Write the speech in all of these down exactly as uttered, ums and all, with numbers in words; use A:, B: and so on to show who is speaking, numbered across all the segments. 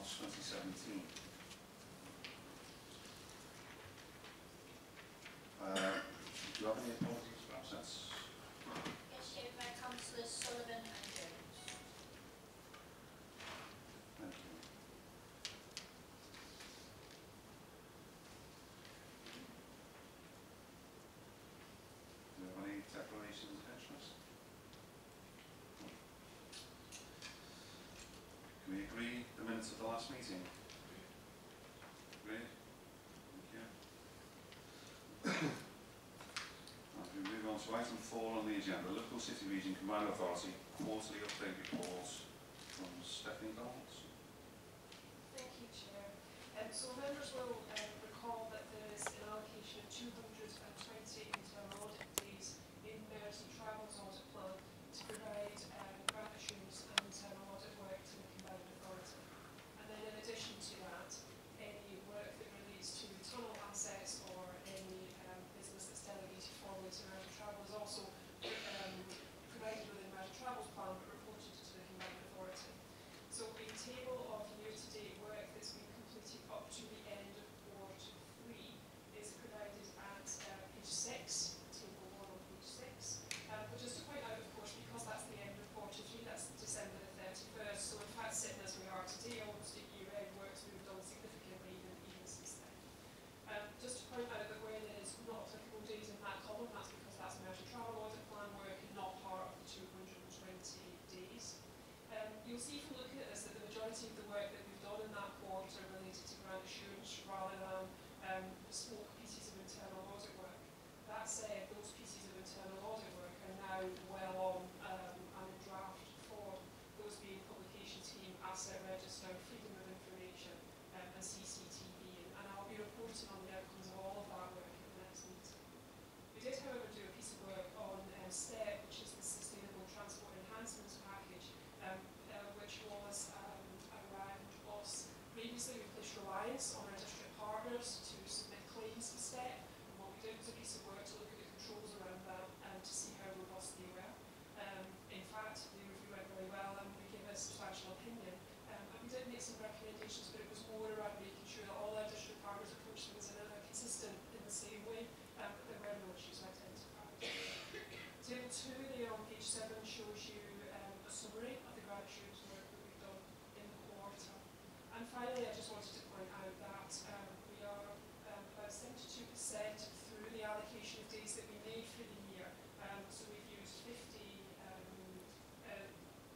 A: March twenty seventeen. Uh, do you have any apologies? Perhaps that's...
B: Yes, here by Councillors Sullivan and Jones.
A: Thank you. Do you have any declarations of interest? Can we agree the minutes of the last meeting? Agreed? Thank you. Right, we move on to item four on the agenda, Liverpool City Region Combined Authority quarterly update reports from Stephanie Dowles.
C: Thank you, Chair. Um, so members will um, recall that there is an allocation of two hundred twenty internal audit days in Merseytravel's audit plan to provide um, grant assurance and internal audit work to the Combined Authority. And then in addition to that, any work that relates to tunnel assets or any um, business that's delegated formally to Merseytravel is also um, provided within Merseytravel's plan but reported to the Combined Authority. So a table of year-to-date work that's been completed up to the end of quarter three is provided at uh, page six, table one on page six. Um, but just to point out, of course, because that's the end of quarter three, that's December the thirty-first, so in fact sitting as we are today, almost at year-end, work's moved on significantly even, even since then. Um, just to point out that where there is not applicable days in that column, that's because that's Merseytravel audit plan work and not part of the two hundred twenty days. Um, you'll see from looking at this that the majority of the work that we've done in that quarter related to grant assurance rather than um, bespoke pieces of internal audit work. That said, those pieces of internal audit work are now well on um, and in draft form, those being publication team, asset register, freedom of information um, and C C T V, and, and I'll be reporting on the outcomes of all of that work at the next meeting. We did, however, do a piece of work on um, STEP, which is the Sustainable Transport Enhancements Package, um, uh, which was um, around us. Previously, we placed reliance on our district partners to submit claims for STEP, and what we did was a piece of work to look at the controls around that and to see how robust they were. Um, in fact, the review went very well and we gave a substantial opinion. Um, and we did make some recommendations, but it was more around making sure that all our district partners approached things in a consistent, in the same way, um, but there were no issues identified. Table two there on page seven shows you um, a summary of the grant assurance work that we've done in the quarter. And finally, I just wanted to point out that um, we are um, about seventy-two percent through the allocation of days that we made for the year. Um, so we've used fifty, um, uh,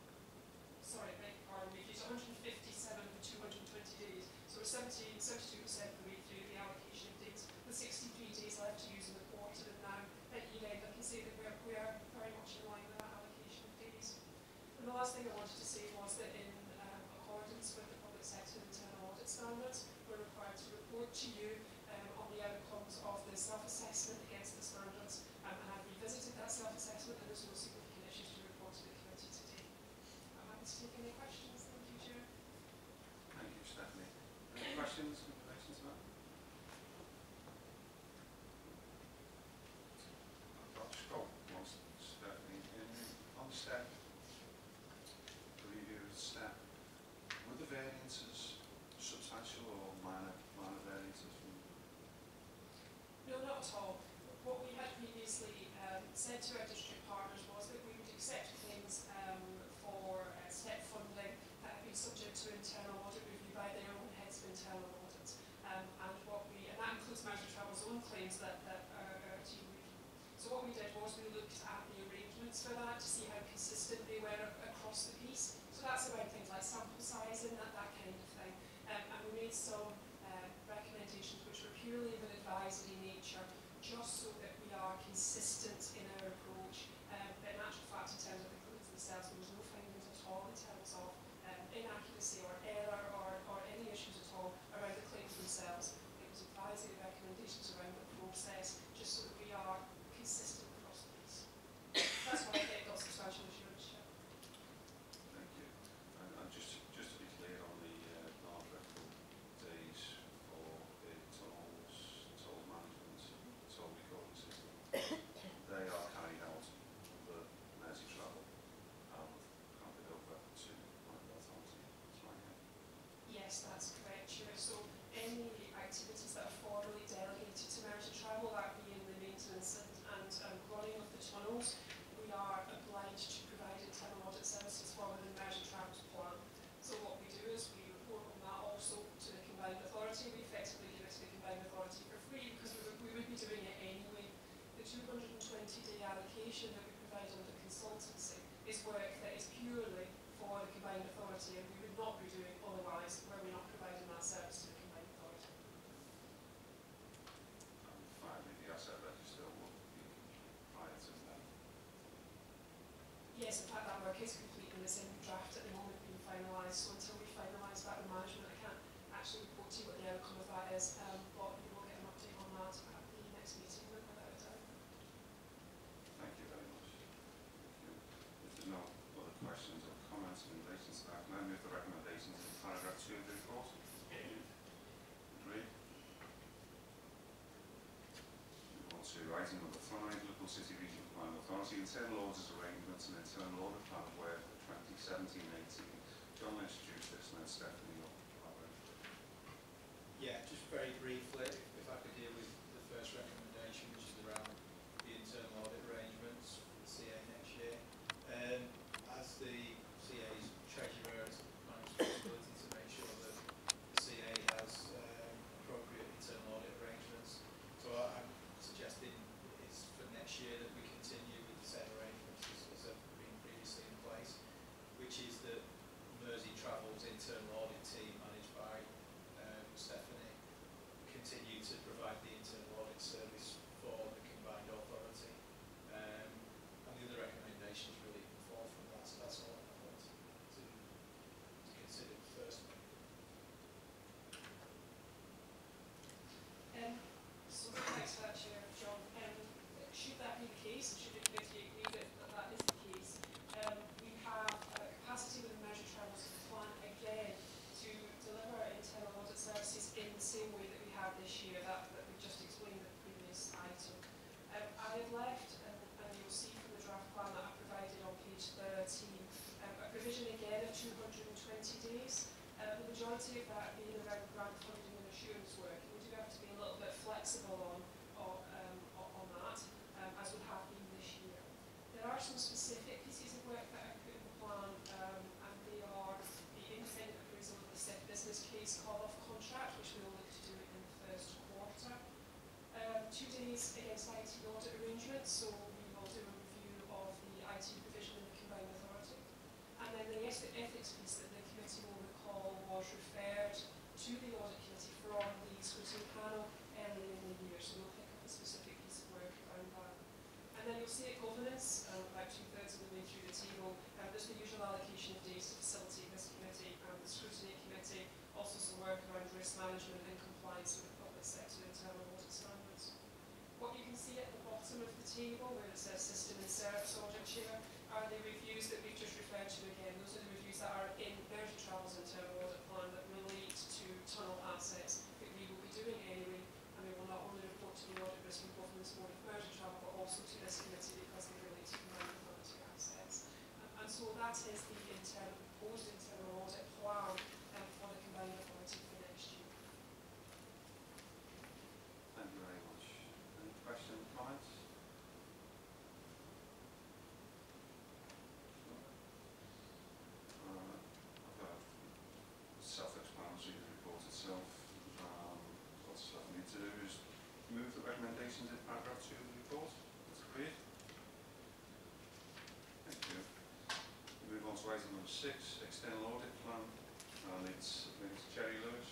C: sorry, beg your pardon, we've used one hundred fifty-seven of the two hundred twenty days. So we're seventy, seventy-two percent of the way through the allocation of days, with sixty-three days left to use in the quarter, and now at year-end I can say that we're, we are very much in line with that allocation of days. And the last thing I wanted to say was that in um, accordance with the public sector internal audit standards, we're required to report to you um, on the outcomes of the self-assessment against the standards, um, and I've revisited that self-assessment and there's no significant issues to report to the committee today. I'm happy to take any questions. Thank you, Chair.
A: Thank you, Stephanie. Any questions in relation to that? Oh, well, Stephanie, in, on STEP, the review of STEP, were the variances substantial or minor, minor variances? From
C: No, not at all. What we had previously um, said to our district partners was that we would accept claims um, for uh, STEP funding that have been subject to internal audit review by their own heads of internal audit. Um, and what we, and that includes Merseytravel's own claims that, that our, our team reviewed. So what we did was we looked at the arrangements for that to see how consistent they were across the piece. So that's around things like sample size and that, that kind of thing. Um, and we made some uh, recommendations which were purely of an advisory nature, just so that we are consistent in our approach. Um, but in actual fact, in terms of the claims themselves, there was no findings at all in terms of um, inaccuracy or error or, or any issues at all around the claims themselves. It was advisory recommendations around the process, just so that we are consistent across the piece. That's why I think got substantial assurance.
A: Thank you. And, and just, just to be clear on the uh, non-reputable days for the tunnels, toll management, toll recording system, they are carried out under Merseytravel. Um,
C: is complete and is in draft at the moment being finalised. So until we finalise that with management, I can't actually report to you what the outcome of that is, um, but you will get an update on that at the next meeting without a doubt.
A: Thank you very much. Thank you. If there's no other questions or comments in relation to that, can I move the recommendations in paragraph two of the report? Agreed. Move on to item number five, Liverpool City Regional Combined Authority Internal Audit Arrangements and Internal Audit Plan of Work for twenty seventeen eighteen. John will introduce this and then Stephanie will elaborate.
D: Yeah, just very briefly, if I could deal with the first recommendation, which is around the internal audit arrangements for the C A next year. Um, as the C A's treasurer, it's my responsibility to make sure that the C A has um, appropriate internal audit arrangements. So I, I'm suggesting it's for next year that we continue with the same arrangements as, as have been previously in place, which is that Merseytravel's internal audit team, managed by um, Stephanie, continue to provide the internal audit service for the Combined Authority. Um, and the other recommendations really fall from that, so that's all I want to, to consider first.
C: Um, so thanks for that, Chair John. Um, should that be the case, and should the committee agree that, that that is the case, um, we have uh, capacity with the Merseytravel plan again to deliver internal audit services in the same way that we have this year, that, that we just explained in the previous item. Um, I have left, um, and you'll see from the draft plan that I provided on page thirteen, um, a provision again of two hundred twenty days, uh, the majority of that being around grant funding and assurance work. And we do have to be a little bit flexible on, on, um, on, on that, um, as we have been this year. There are some specific pieces of work that I put in the plan, um, and they are the independent appraisal of the S I F business case call-off contract, which we will look to do in the first quarter. Um, two days against I T audit arrangements, so we will do a review of the I T provision in the Combined Authority. And then the ethics piece that the committee will recall was referred to the audit committee from the scrutiny panel earlier in the year, so we'll pick up a specific piece of work around that. And then you'll see at governance, um, about two-thirds of the way through the table, um, there's the usual allocation of days to facilitate this committee and the scrutiny committee, also some work around risk management and compliance with the public sector internal audit standards. What you can see at the bottom of the table, where it says system and service audit chair, are the reviews that we've just referred to again. Those are the reviews that are in Merseytravel's internal audit plan that relate to tunnel assets that we will be doing anyway, and we will not only report to the audit risk and governance board of Merseytravel, but also to this committee because they relate to combined authority assets. And, and so that is the internal, proposed internal audit plan um, for the combined authority for next year.
A: Thank you very much. Any questions, comments? Uh, I've got self-explanatory in the report itself. Um, what stuff I need to do is move the recommendations in paragraph two of the report. That's agreed. Thank you. We move on to item number six, external audit plan, and it's, it's Jerry Lewis.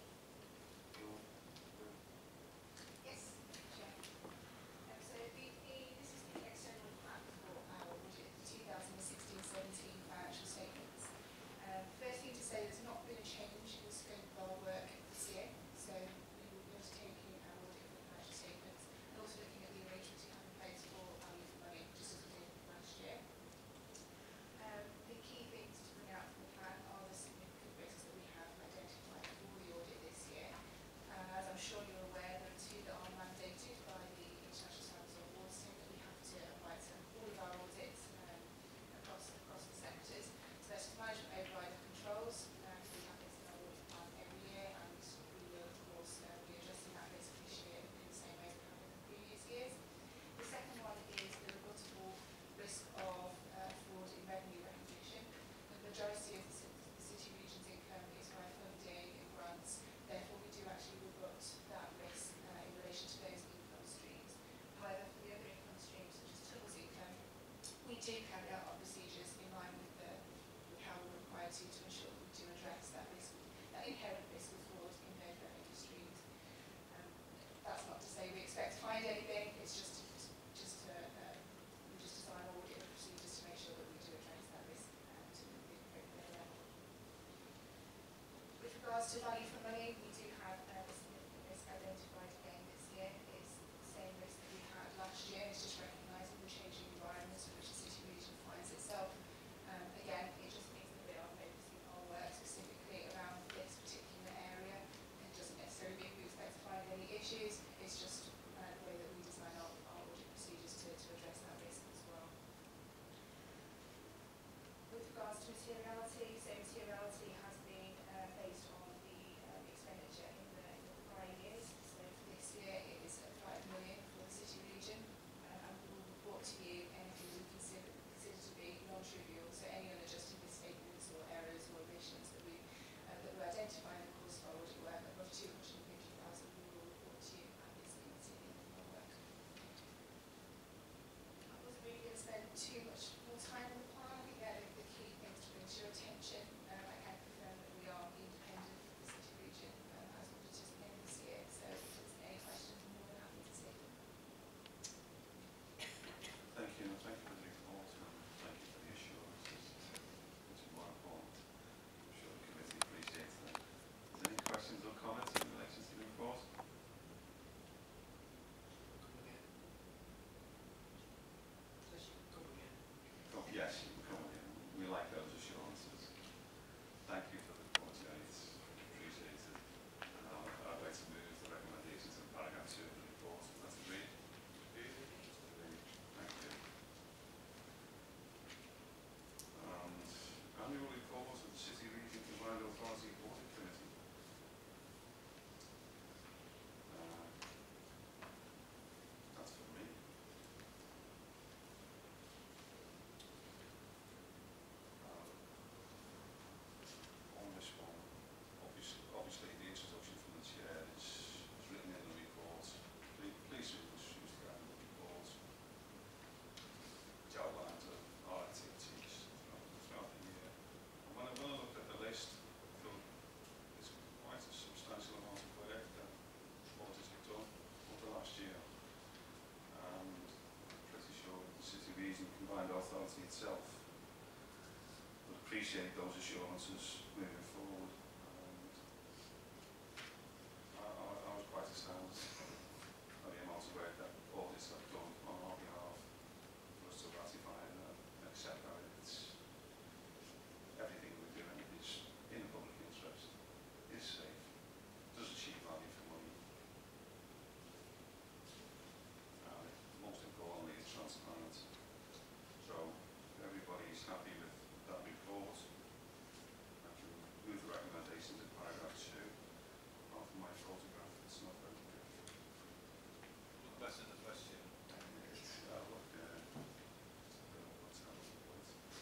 E: Yes, Chair. Um, so the, the, this is the external plan for our audit twenty sixteen seventeen financial statements. Um, first thing to say, there's not been a change in the scope of our work this year, so we will be undertaking our audit of the financial statements and also looking at the arrangements we have in place for our use of money, just as we did last year. Um, the key things to bring out from the plan are the significant risks that we have identified for the audit this year. Uh, as I'm sure you're aware, there are two that are mandated by the International Standards on Auditing that we have to apply to all of our audits um, across, across the sectors. So there's management override and controls. Um, we have this in our audit plan every year, and we will, of course, uh, be adjusting that risk this year in the same way as we have in the previous years. The second one is the rebuttable risk of uh, fraud in revenue recognition. The majority of the, ci- the city region's income is via funding and grants. Therefore, we do actually rebut that risk uh, in relation to those income streams. However, for the other income streams, such as tunnels income, we do carry out our procedures in line with, the, with how we're required to to ensure that we do address that risk, that inherent risk of fraud in those revenue streams. Um, that's not to say we expect to find anything. It's just to, just to uh, we just design audit procedures to make sure that we do address that risk to value for money, we do have uh, a significant risk identified again this year. It's the same risk that we had last year. It's just recognising the changing environment in which the city region finds itself. Um, again, it just means that we are focusing our work specifically around this particular area. It doesn't necessarily mean we expect to find any issues. It's just uh, the way that we design our, our audit procedures to, to address that risk as well. With regards to materiality, so materiality has been uh, based on the um, expenditure in the, in the prior years. So for this year, it is at five million for the city region, um, and we will report to you anything we consider, consider to be non-trivial. So any unadjusted misstatements or errors or omissions that we uh, that we identify in the course of our audit work above two hundred fifty thousand, we will report to you at this meeting in our work. I wasn't really going to spend too much more time on the plan. I think they're the key things to bring to your attention. Um, I can confirm that we are independent of the city region um, as auditors again this year. So if there's any questions, I'm more than happy to take them.
A: Thank you, and thank you for the report, and thank you for the assurances. It's more important. I'm sure the committee appreciates that. Is there any questions or comments in relation to the report? Oh, yes, you can come again. We like those assurances. Thank you for the report, yeah, it's appreciated. And I'll, I'd like to move the recommendations in paragraph two of the report. That's agreed. Agreed. Thank you. And annual report of the City Region Combined Authority Audit Committee. Uh, that's for me. Um, on this one, obviously, obviously the introduction from the chair is, is written in the report. Please, please use the annual report, which outlines of our activities throughout, throughout the year. And when I, when I looked at the list, I thought it's quite a substantial amount of work that auditors have done over the last year. And I'm pretty sure the City Region Combined Authority itself would appreciate those assurances moving forward. And I, I, I was quite astounded by the amount of work that audits have done on our behalf for us to ratify and uh, accept that it's everything we're doing is in the public interest, is safe, does achieve value for money, and most importantly, it's transparent. So if everybody's happy with that report, I can move the recommendations in paragraph two. Apart from my photograph, it's not very good.
D: Look better than the first year.
A: It's, uh, look, uh, I don't know what's happening, but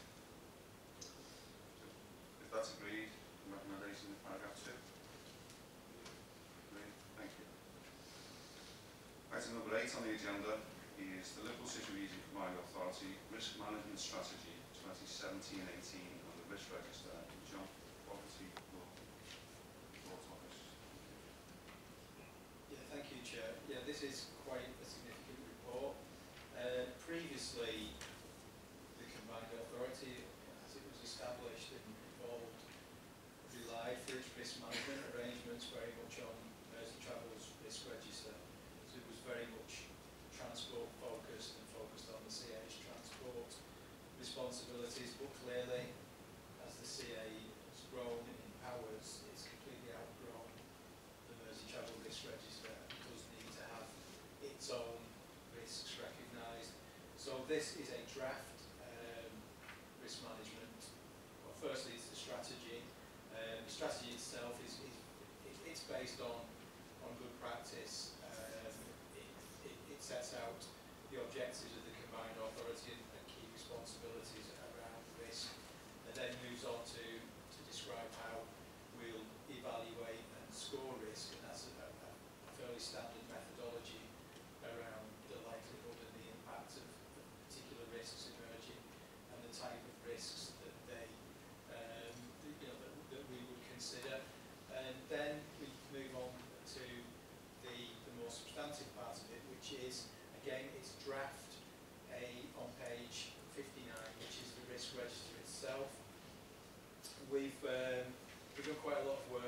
A: if that's agreed, recommendation in paragraph two. Agreed, thank you. Item number eight on the agenda is the Liverpool City Region Combined Authority Risk Management Strategy twenty seventeen eighteen and the Risk Register. John, Property Law Report Office.
D: Yeah, thank you, Chair. Yeah, this is quite a significant report. Uh, previously, the Combined Authority, as it was established and involved, relied for its risk management arrangements very much on Merseytravel's risk register. So it was very much transport focused and focused on the C A's transport responsibilities, but clearly, as the C A has grown in powers, it's completely outgrown the Merseytravel risk register and does need to have its own risks recognised. So this is a draft um, risk management. Well, firstly, it's the strategy. Um, the strategy itself is, is it, it's based on on good practice. Um, it, it, it sets out the objectives of the Combined Authority and, and key responsibilities around risk, and then moves on to, to describe how we'll evaluate and score risk, and that's a, a, a fairly standard methodology around the likelihood and the impact of, of particular risks emerging and the type of risks that they um, you know, that, that we would consider. And then we move on to the, the more substantive part of it, which is, again, it's draft A on page fifty-nine, which is the risk register itself. We've, um, we've done quite a lot of work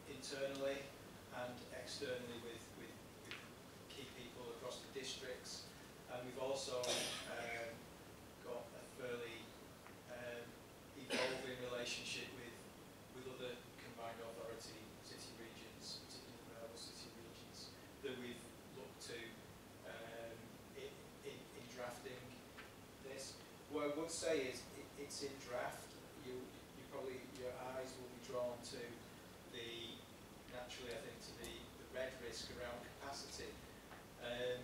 D: internally and externally with, with, with key people across the districts. And we've also um, got a fairly um, evolving relationship with, with other combined authority city regions, particularly rural city regions, that we've looked to um, in, in, in drafting this. What I would say is it, it's in draft. You, you probably, your eyes will be drawn to the, naturally I think, to the, the red risk around capacity. Um,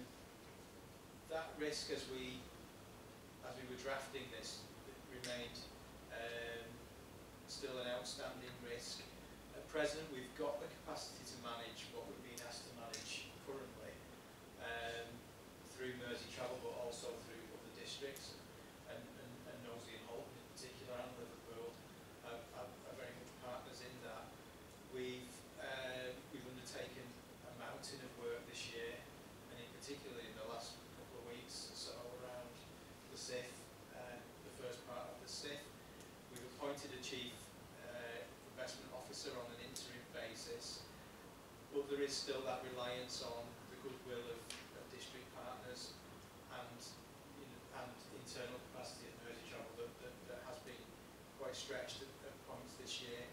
D: that risk, as we, as we were drafting this, remained um, still an outstanding risk. At present, we've got the capacity to manage what we've been asked to manage currently um, through Merseytravel, but also through other districts, and, and, and Nosey and Holton in particular, and Liverpool are, are, are very much partners in that. We've uh, we've undertaken a mountain of work this year, and in particular in the last couple of weeks or so around the S I F, uh, the first part of the S I F. We've appointed a chief uh, investment officer on an interim basis, but there is still that reliance on the goodwill of, of district partners and you know, and internal capacity at Merseytravel that, that, that has been quite stretched at, at points this year.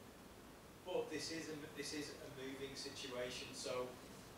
D: But this is a, this is a moving situation, so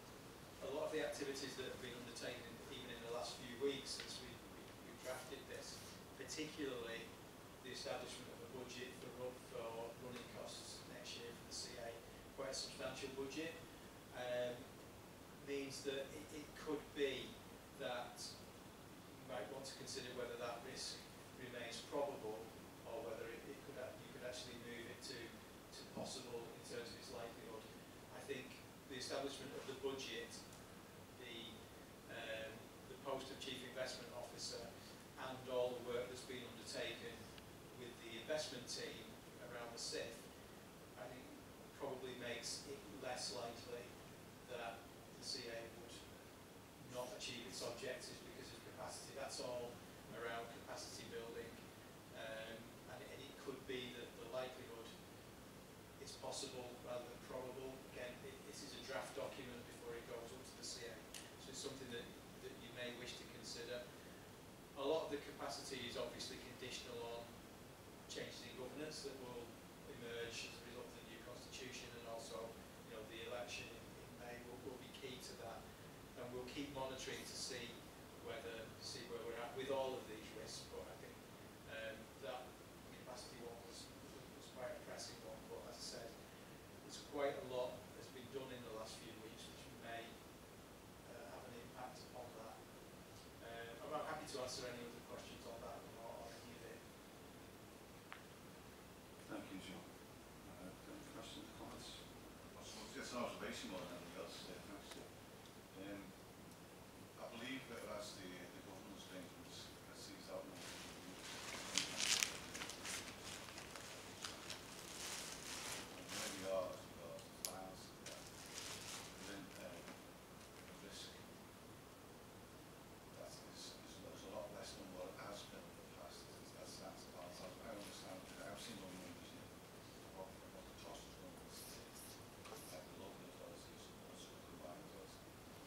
D: a lot of the activities that have been undertaken even in the last few weeks since we, we, we drafted this, particularly the establishment of a budget for, for running costs next year for the C A, quite a substantial budget, um, means that it, it could be that you might want to consider whether that risk remains probable or whether it, it could you could actually move it to, to possible in terms of its likelihood. I think the establishment of the budget, the, um, the post of Chief Investment Officer, and all the work that's been undertaken with the investment team around the S I F, I think probably makes it less likely that the C A would not achieve its objectives because of capacity. That's all around capacity building, um, and, and it could be that the likelihood is possible rather than probable. Again, it, this is a draft document before it goes up to the C A, so it's something that, that you may wish to consider. A lot of the capacity is obviously conditional on changes in governance that will emerge as a result of the new constitution, and also, you know, the election in, in May will, will be key to that. And we'll keep monitoring to see whether see where we're at with all of these risks. But I think um, that capacity one was was quite a pressing one. But as I said, there's quite a lot that's been done in the last few weeks, which may uh, have an impact upon that. Uh, I'm happy to answer any other questions on that or on any of it.
A: Thank you, John. Uh, any questions, comments?
F: I suppose it's an observation more than anything else. Uh, thanks. Um, I believe that as the, the governance arrangements as these outlined, and where we are as regards to finance, then um, the risk that is, is, is a lot less than what it has been in the past. As that stands apart. So I understand. I've seen on numbers here what, what the cost is going to be at the local authorities and also the combined authorities.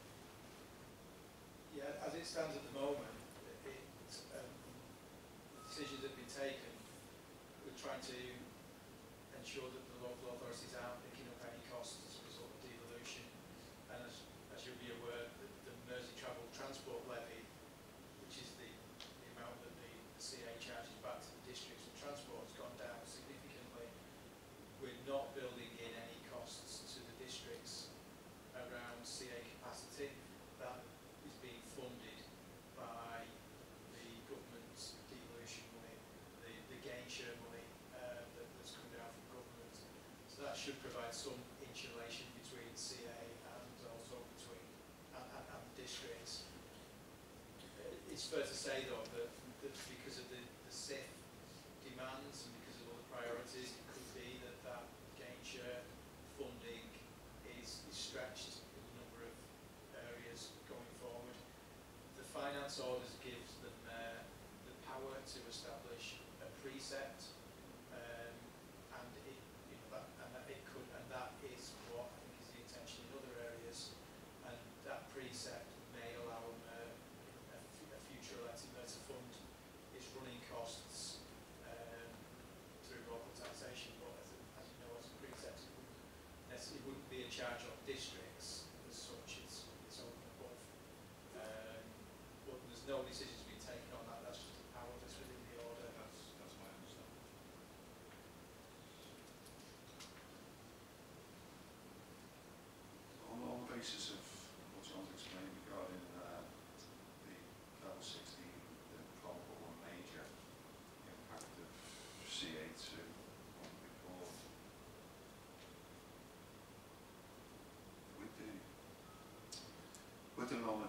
D: Yeah, as it stands at the moment, it, um, decisions have been taken. We're trying to ensure that the local authorities aren't picking up any costs as a result of devolution. And as, as you'll be aware, the, the Merseytravel transport levy, which is the, the amount that the, the C A charges back to the districts for transport, has gone down significantly. We're not building in any costs to the districts around C A capacity. That is being funded by the government's devolution money, the, the gain share money uh, that, that's come down from government. So that should provide some insulation between C A and also between and, and, and districts. It's fair to say though that, that because of the, the S I F demands and because of other priorities, it could be that that gain share funding is, is stretched in a number of areas going forward. The finance orders gives them uh, the power to establish a precept, um, and it, you know, that, and that it could, and that is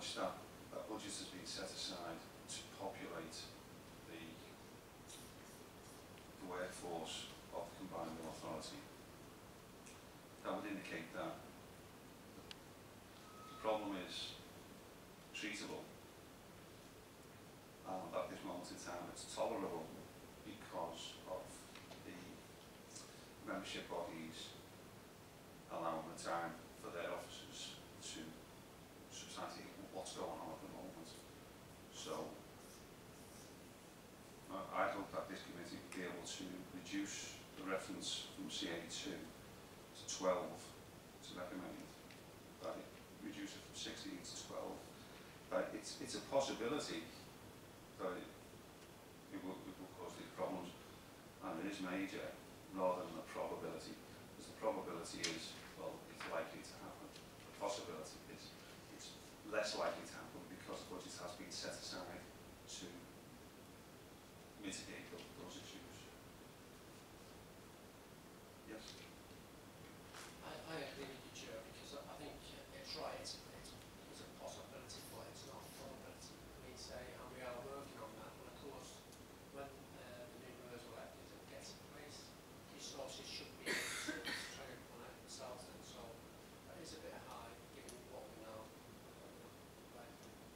A: much that, that budget has been set aside to populate the, the workforce of the Combined Authority, that would indicate that the problem is treatable, and at this moment in time it's tolerable because of the membership bodies allowing the time for their officers to substantiate what's going on at the moment. So uh, I hope that this committee will be able to reduce the reference from C A two to twelve, to recommend that it reduce it from sixteen to twelve. But it's, it's a possibility that it, it, will, it will cause these problems, and it is major rather than a probability, because the probability is, well, it's likely to happen. The possibility is it's less likely to happen because the budget has been set aside to mitigate those, those issues. Yes?
G: I, I agree with you, Chair, because I think it's right, it's, it's, it's a possibility, but it's not a probability. We say, and we are working on that, but of course, when uh, the new members are elected and gets in place, resources should be able to try and connect themselves, and so that is a bit high, given what we know. Right.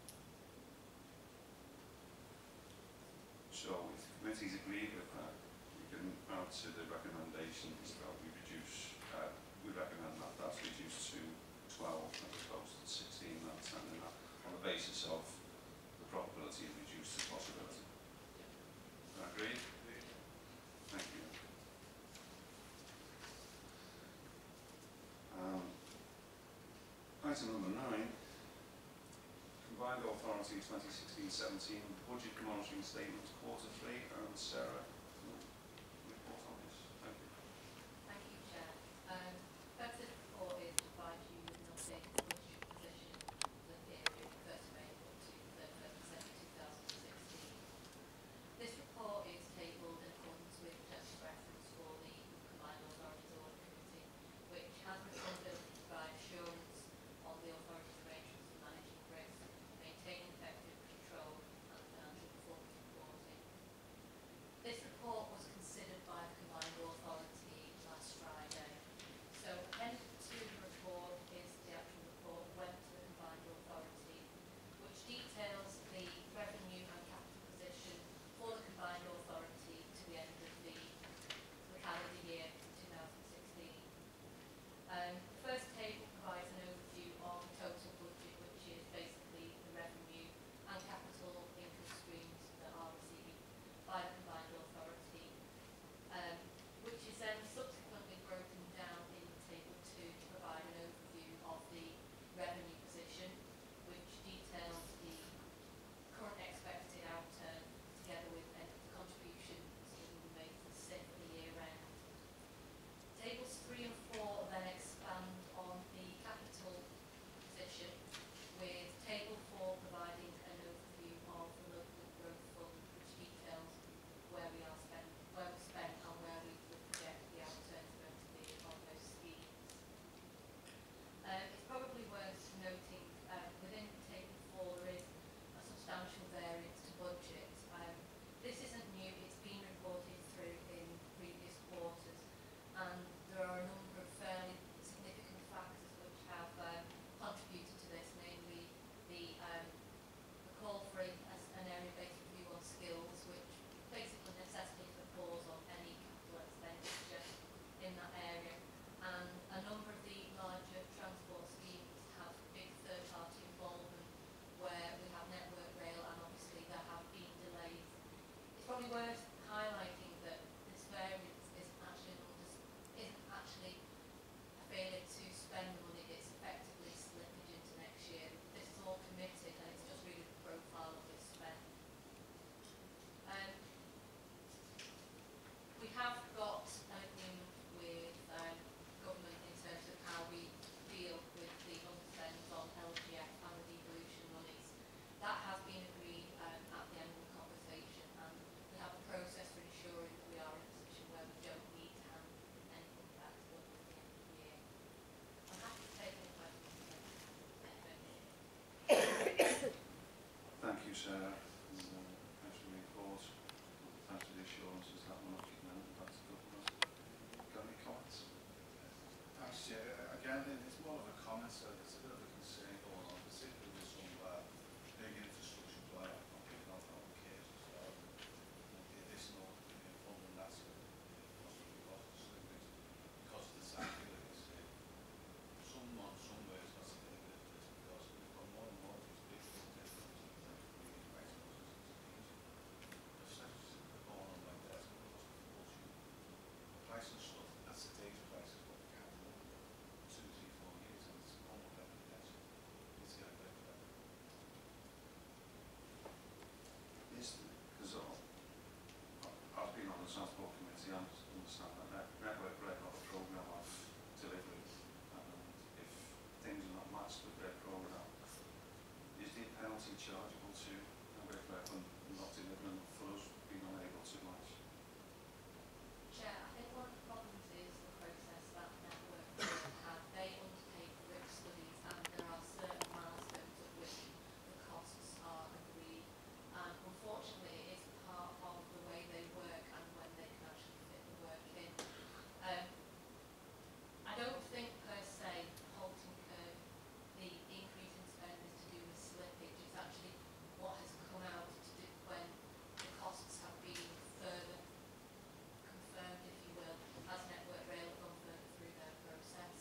A: So if the committees agree with that, we can add to the recommendations that we reduce, uh, we recommend that that's reduced to twelve as opposed to sixteen, that's and that on the basis of the probability and reduce the possibility. Yeah. Agreed? Thank you. Um, item number nine. Combined Authority twenty sixteen seventeen Budget Monitoring Statement, Quarter three, and Sarah, report on this. Thank you.
H: Thank you, Chair. Um, purpose of the report is to provide you with an updated budget position for the period first of April to thirty-first of December two thousand sixteen. This report is tabled in accordance with text reference for the Combined Authorities Audit Committee, which has responsibility to provide assurance on the authority's arrangements for managing risk, maintaining effective control and financial performance reporting. This
A: Chair, and uh, thanks for the report. Thanks for the assurances that we're not kicking anything back to government. Got any comments?
F: Thanks, Chair. Again, it's more of a comment, so there's a bit of a concern going on, particularly with some uh, big infrastructure player. I'm picking up on cases as well. The additional uh, funding that's uh, possibly lost to slippage because of the cycle that is uh, some on some ways not significant for this because we've got more and more of these big projects that are really price losses and schemes. The steps going on like that is going to cost a fortune. Pricing stuff, that's the data prices, what we can't do. Two, three, four years, and it's normal level potential. It's getting better and better.
A: Is because I've been on the Transport Committee and understand that net, Network Rail have a programme of delivery, and if things are not matched with their programme, is the penalty chargeable to Network Rail for not delivering for us being unable to match?
H: Chair, I think one of the problems is the process that Network Rail have. They undertake risk studies and there are certain milestones at which the costs are agreed. And unfortunately, it is part of the way they work and when they can actually fit the work in. Um, I don't think per se halting curve, the increase in spend is to do with slippage. It's actually what has come out to do when the costs have been further confirmed, if you will, as Network Rail have gone further through their process.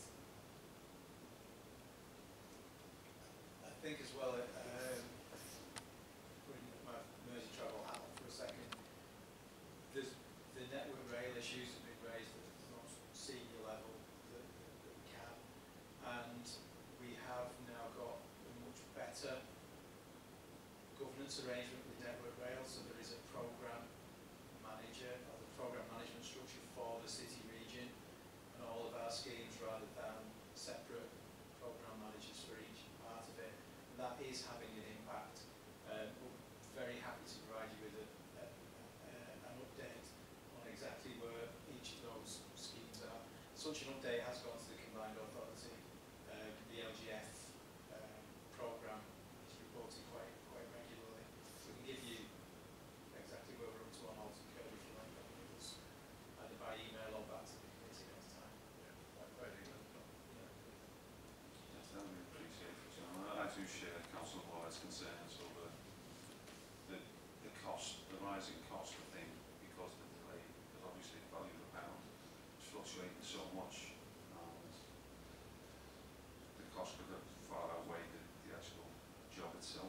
D: I think as well, um, putting my Merseytravel hat on for a second, there's the Network Rail issues have been raised at the most senior level that, that, that we can, and we have now got a much better governance arrangement with Network Rail, so there is a programme manager or the programme management structure for the city region and all of our schemes rather than separate programme managers for each part of it. And that is having an impact. Um, we're very happy to provide you with a, a, a, an update on exactly where each of those schemes are. Such an update has gone to the Combined Authority. Um, the L C R C A um, programme is reported quite quite regularly. We can give you exactly where we're up to on halting curve if you like, but it was either by email or back to the committee next time.
F: Yeah, very good.
D: Yeah.
A: Yes, that would be appreciated, John. I do share Councillor Wyatt's concerns over the, the cost, the rising cost of things because of the delay, because obviously the value of the pound is fluctuating so much, and the cost could have far outweighed the, the actual job itself.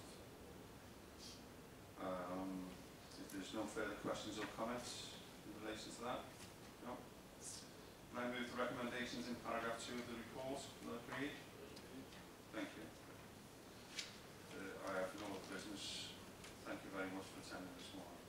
A: Um, if there's no further questions or comments in relation to that, no. Can I move the recommendations in paragraph two of the report? Will agreed? Thank you. Uh, I have no other business. Thank you very much for attending this morning.